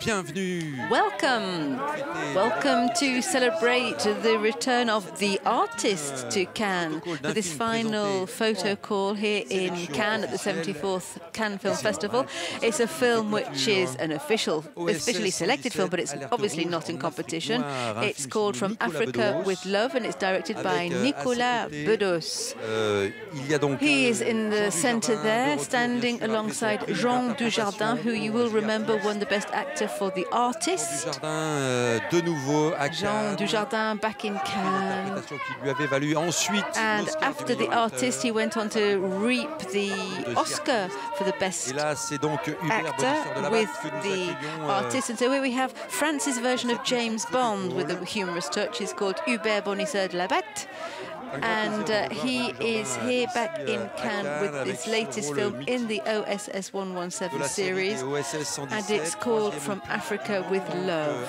bienvenue. Welcome to celebrate the return of The Artist to Cannes for this final photo call here in Cannes at the 74th Cannes Film Festival. It's a film which is an officially selected film, but it's obviously not in competition. It's called From Africa with Love, and it's directed by Nicolas Bedos. He is in the center there, standing alongside Jean Dujardin, who you will remember won the Best Actor for The Artist. Jean Dujardin back in Cannes. And after The Artist, he went on to reap the Oscar for the Best Actor with The Artist. And so here we have France's version of James Bond with a humorous touch. It's called Hubert Bonisseur de la Batte. And he is here back in Cannes with this latest film in the OSS 117 series, and it's called From Africa with Love.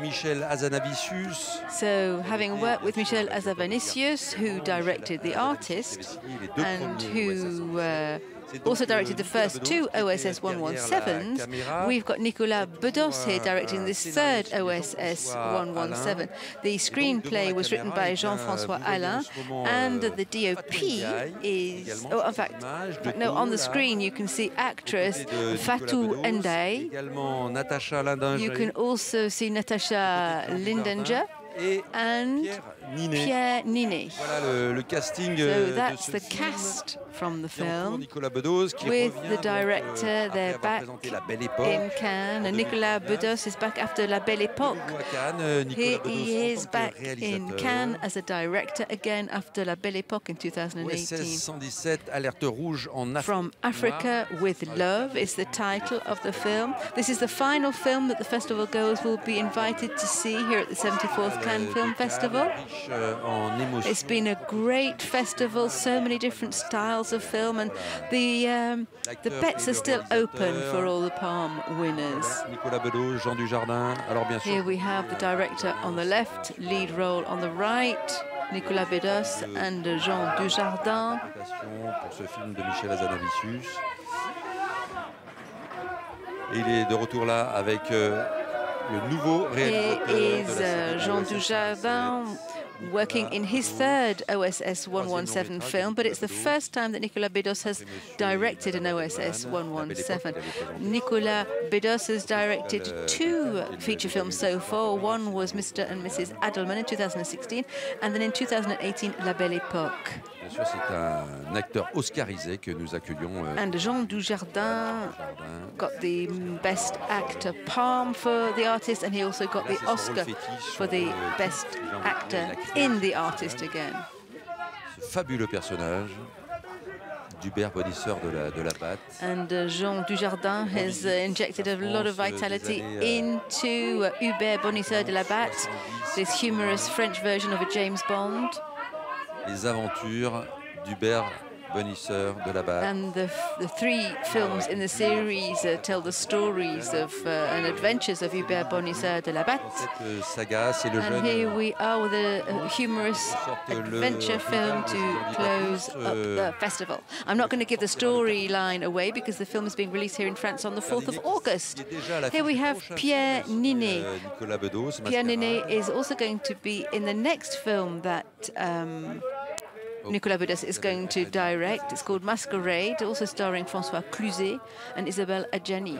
So, having worked with Michel Hazanavicius, who directed The Artist, and who also directed the first two OSS 117s, we've got Nicolas Bedos here directing this third OSS 117. The screenplay was written by Jean-François Alain, and the DOP is, on the screen you can see actress Fatou Ndiaye. You can also see Natasha Lindenger and Pierre Ninet. So that's the cast from the film, with the director. They're back in Cannes, and Nicolas Bedos is back after La Belle Époque. Here he is back in Cannes as a director again after La Belle Époque in 2018. From Africa with Love is the title of the film. This is the final film that the festival goers will be invited to see here at the 74th Cannes Film Festival. It's been a great festival, so many different styles of film, and the bets are still open for all the Palme winners. Here we have the director on the left, lead role on the right, Nicolas Bedos and Jean Dujardin. Il est de retour là avec le nouveau réalisateur. Jean Dujardin working in his third OSS 117 film, but it's the first time that Nicolas Bedos has directed an OSS 117. Nicolas Bedos has directed two feature films so far. One was Mr. and Mrs. Adelman in 2016, and then in 2018, La Belle Époque. Bien sûr, c'est un acteur oscarisé que nous accueillons. And Jean Dujardin got the Best Actor Palme for The Artist, and he also got the Oscar for the Best Actor in The Artist again. Ce fabuleux personnage d'Hubert Bonisseur de la Batte. And Jean Dujardin has injected a lot of vitality into Hubert Bonisseur de la Batte, this humorous French version of a James Bond. Les aventures d'Hubert Bonisseur de la Batte. And the three films in the series tell the stories of and adventures of Hubert Bonisseur de la Batte. And here we are with a humorous adventure film to close up the festival. I'm not going to give the storyline away because the film is being released here in France on the 4th of August. Here we have Pierre Ninet. Pierre Ninet is also going to be in the next film that Nicolas Bedos is going to direct. It's called Masquerade, also starring François Cluzet and Isabelle Adjani.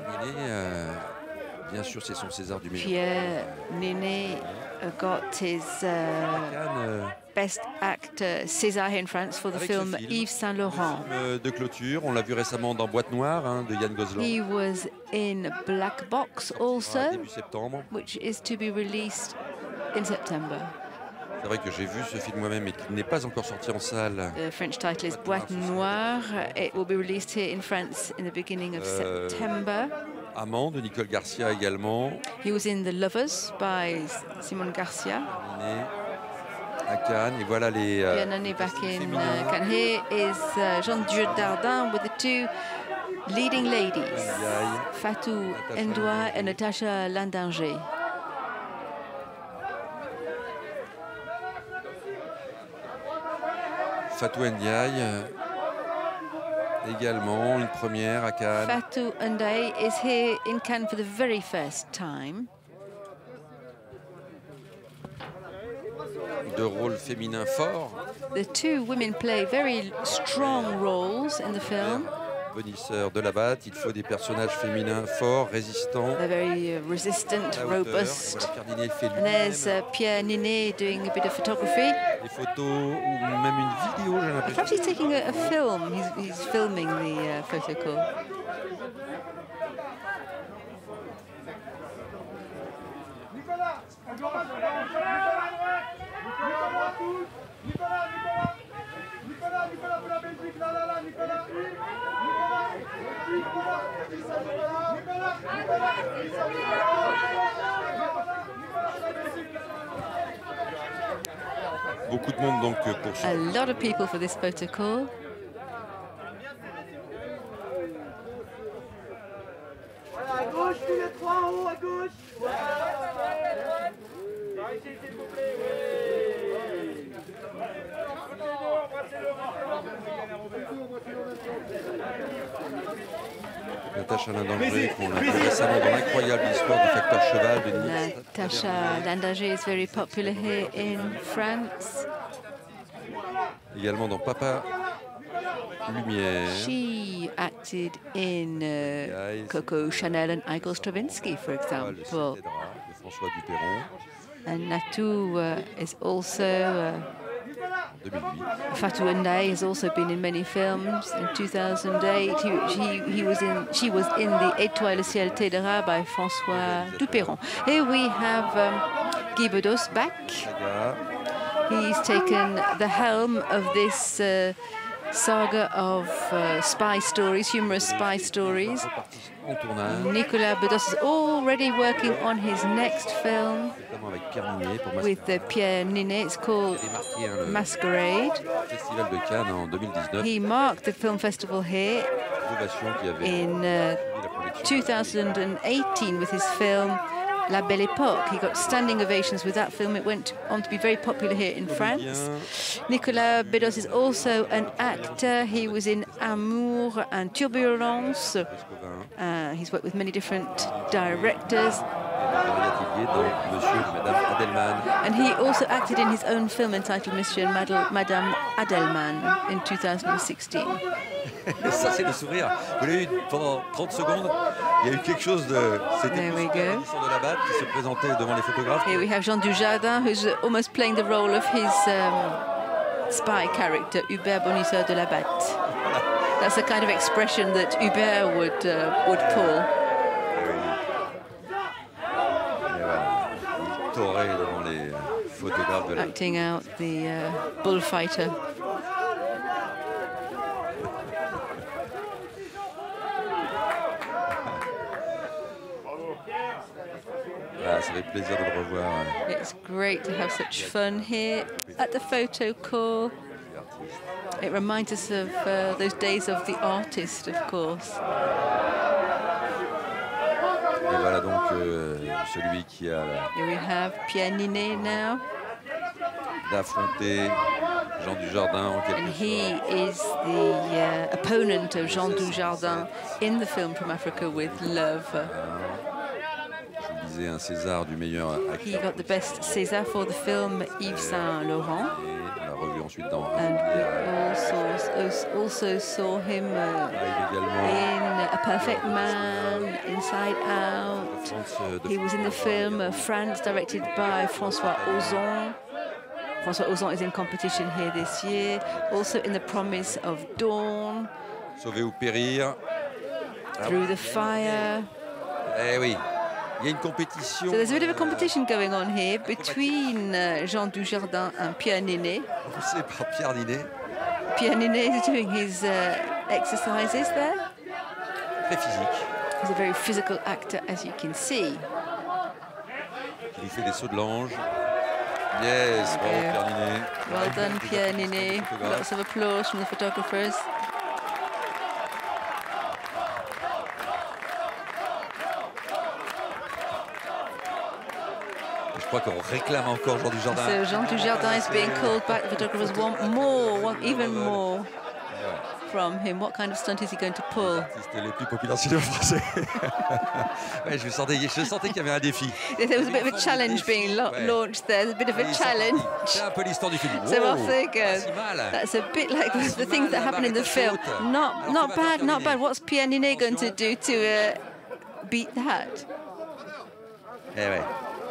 Pierre Ninet got his Best Actor César here in France for the film Yves Saint Laurent. De clôture, on l'a vu récemment dans Boîte Noire de Yann Gozlan. He was in Black Box also, which is to be released in September. C'est vrai que j'ai vu ce film moi-même et qu'il n'est pas encore sorti en salle. The French title is Boîte Noire. It will be released here in France in the beginning of September. Amant de Nicole Garcia également. He was in The Lovers by Simone Garcia. À Cannes, et voilà les. Back in Cannes. Here is Jean Dujardin with the two leading ladies, Fatou Ndiaye and Natasha Lindenger. Fatou Ndiaye Également une première à Cannes. Fatou Ndiaye is here in Cannes for the very first time. De rôles féminins forts. The two women play very strong roles in the film. Bonisseur de la batte, il faut des personnages féminins forts, résistants. They're very resistant, robust. And there's Pierre Ninet doing a bit of photography. Des photos ou même une vidéo, j'ai l'impression. Perhaps he's taking a film. He's filming the photo call. Beaucoup de monde donc pour A lot of people for this photo call. À gauche, tous les trois en haut, à gauche. Natacha Landanger, qu'on a vu récemment dans l'incroyable histoire du facteur cheval de Nice. Natacha Landanger is very popular here in France. Également dans Papa Lumière. She acted in Coco Chanel and Igor Stravinsky, for Le example. Ciel t'aidera de François Dupeyron And Natou is also, en 2008. Fatou Ndiaye has also been in many films. In 2008, she was in the Étoile, le ciel t'aidera by François Dupeyron. Here we have Guy Bedos back. Saga, He's taken the helm of this saga of spy stories, humorous spy stories. reparti en tournage, Nicolas Bedos is already working on his next film notamment avec Pierre Ninet pour with Pierre Ninet. It's called marqué le Masquerade. Festival de Cannes en 2019. He marked the film festival here Ovation qui avait in suivi la projection. 2018 with his film La Belle Époque. He got standing ovations with that film. It went on to be very popular here in France. Nicolas Bedos is also an actor. He was in Amour and Turbulence. He's worked with many different directors. Monsieur et Madame Adelman. And he also acted in his own film entitled Monsieur and Madame Adelman in 2016. Ça, c'est le sourire. Vous l'avez eu pendant 30 secondes. Il y a eu quelque chose de... C'était There we le go. Bonisseur de la batte qui se présentait devant les photographes. Here we have Jean Dujardin, who's almost playing the role of his spy character, Hubert Bonisseur de la Batte. That's the kind of expression that Hubert would pull. Et voilà. Il torait devant les photographes de la... Acting out the bullfighter. Voilà, ça fait plaisir de le revoir. It's great to have such fun here at the photo call. It reminds us of those days of the artist, of course. Et voilà donc celui qui a Here we have Pierre Ninet now. d'affronter Jean Dujardin en quelque And sorte. he is the opponent of Jean Dujardin in the film From Africa with Love. Je disais un César du meilleur He acteur. got the best César for the film Yves Saint Laurent. Et on l'a revu ensuite dans And we also saw him également in A Perfect Man, Inside Out. France de He was in the film France, directed by François Ozon. François Ozon is in competition here this year. Also in The Promise of Dawn, Sauver ou périr. Through the Fire. Eh oui, il y a une compétition. So there's a bit of a competition going on here between Jean Dujardin and Pierre Ninet. Poussé par Pierre Ninet. Pierre Ninet is doing his exercises there. Très physique. He's a very physical actor, as you can see. Il nous fait des sauts de l'ange. Yes, bravo Pierre Ninet. Well done, Pierre Ninet. Photographe. Lots of applause from the photographers. Je crois qu'on réclame encore Jean Dujardin. So Jean Dujardin is being called back. The photographers want more, want even more from him? What kind of stunt is he going to pull? C'était les plus populaires cinéma français. Ouais, je sentais qu'il y avait un défi. There was a bit of a challenge being launched there. There's a bit of a challenge. C'est un peu l'histoire du film. So off they go. Pas si mal. That's a bit like the things that happen in the film. Not bad, not bad. What's Pierre Ninet going to do to beat that? Eh ouais.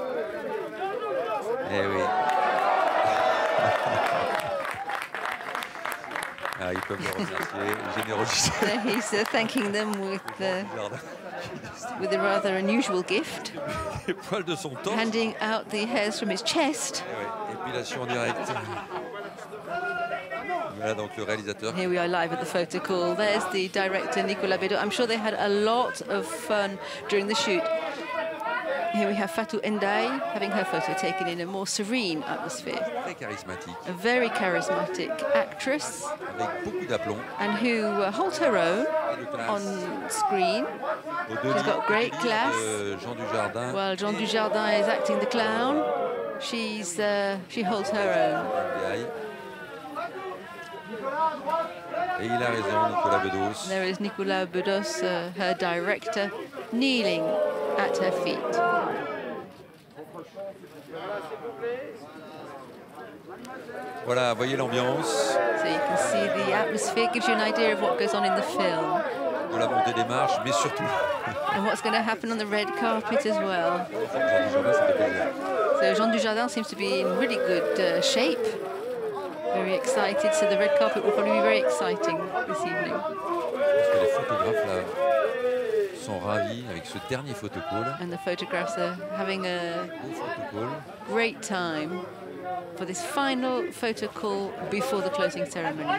Eh oui. Ah, ils peuvent le remercier, générosité. He's thanking them with a rather unusual gift. Les poils de son torse. Handing out the hairs from his chest. Eh ouais. Épilation en direct. Voilà donc le réalisateur. Here we are live at the photo call. There's the director, Nicolas Bedos. I'm sure they had a lot of fun during the shoot. Here we have Fatou Ndiaye having her photo taken in a more serene atmosphere. Très charismatique. A very charismatic actress. Avec beaucoup d'aplomb. And who holds her own on screen. She's got great class. Jean Dujardin. Well, Jean Dujardin is acting the clown. She holds her own. Et il a raison, Nicolas Bedos. There is Nicolas Bedos, her director, kneeling at her feet. Voilà, voyez l'ambiance. So you can see the atmosphere, gives you an idea of what goes on in the film. De la montée des marches, mais surtout. And what's going to happen on the red carpet as well. So Jean Dujardin seems to be in really good shape. Very excited, so the red carpet will probably be very exciting this evening. Parce que les photographes là sont ravis avec ce dernier photocall. And the photographs are having a great time for this final photo call before the closing ceremony.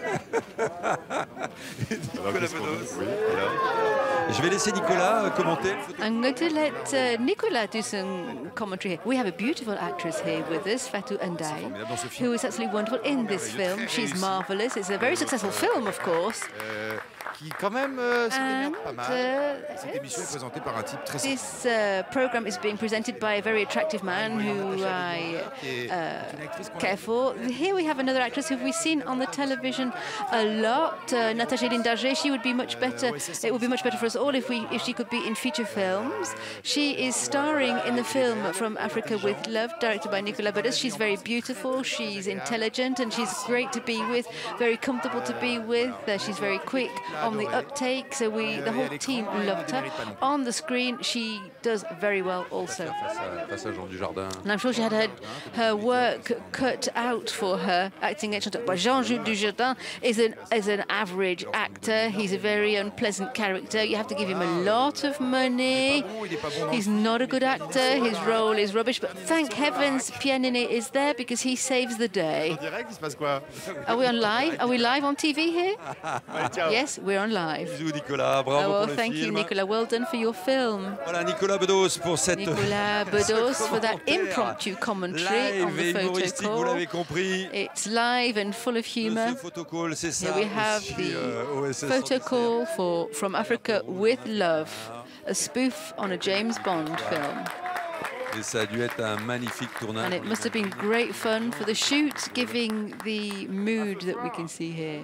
Je vais laisser Nicolas commenter. I'm going to let Nicolas do some commentary here. We have a beautiful actress here with us, Fatou Ndiaye, who is absolutely wonderful in this film. She's marvelous. It's a very successful film, of course. Qui quand même se démerde pas mal. Cette émission est présentée par un type très sympa. This program is being presented by a very attractive man who I care for. Here we have another actress who we've seen on the television a lot, Natasha Lindarger. She would be much better. It would be much better for us all if she could be in feature films. She is starring in the film From Africa with Love, directed by Nicolas Bedos. She's very beautiful. She's intelligent, and she's great to be with. Very comfortable to be with. She's very quick on the uptake, so the whole team loved her. On the screen, she does very well also. Face à Jean Dujardin. And I'm sure she had her work cut out for her acting excellent. But Jean Dujardin is an average actor. He's a very unpleasant character. You have to give him a lot of money. He's not a good actor. His role is rubbish. But thank heavens Pierre Ninet is there because he saves the day. Are we on live? Are we live on TV here? Yes, we're on live. Bisous Nicolas, bravo well, pour le thank film. you, Nicolas. Well done for your film. Voilà Nicolas Bedos pour cette Nicolas Bedos for that impromptu commentary on the photo call. Vous l'avez compris. It's live and full of humor. Photocall, c'est ça. Here we have the photo call for From Africa with Love, a spoof on a James Bond film. Et ça a dû être un magnifique tournage. And it must have been great fun for the shoot, giving the mood that we can see here.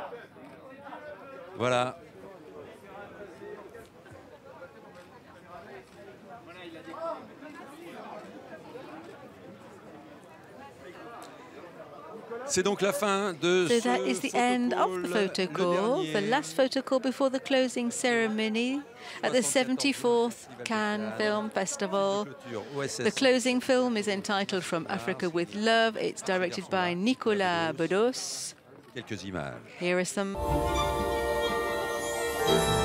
Voilà. C'est donc la fin de So that is the end of the photo call, the last photo call before the closing ceremony at the 74th Cannes Film Festival. The closing film is entitled From Africa with Love. It's directed by Nicolas Bedos. Quelques images. Here are some.